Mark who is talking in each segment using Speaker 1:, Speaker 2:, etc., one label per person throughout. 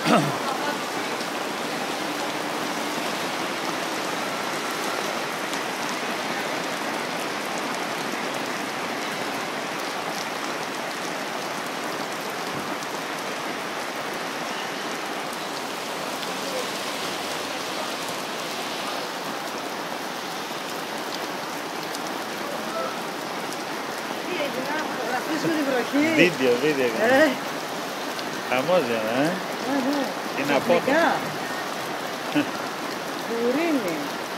Speaker 1: Βίντεο. Χαμός είναι, Είναι απότομο.
Speaker 2: Κουρίνι.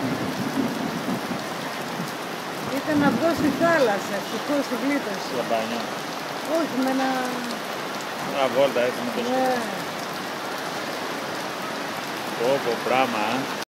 Speaker 2: Ήταν να βγω στη θάλασσα, ευτυχώς τη γλίτωσε.
Speaker 1: Λαμπάνιο.
Speaker 2: Όχι, με ένα...
Speaker 1: Μια βόλτα έτσι με το σκοπό. Πω, πράγμα,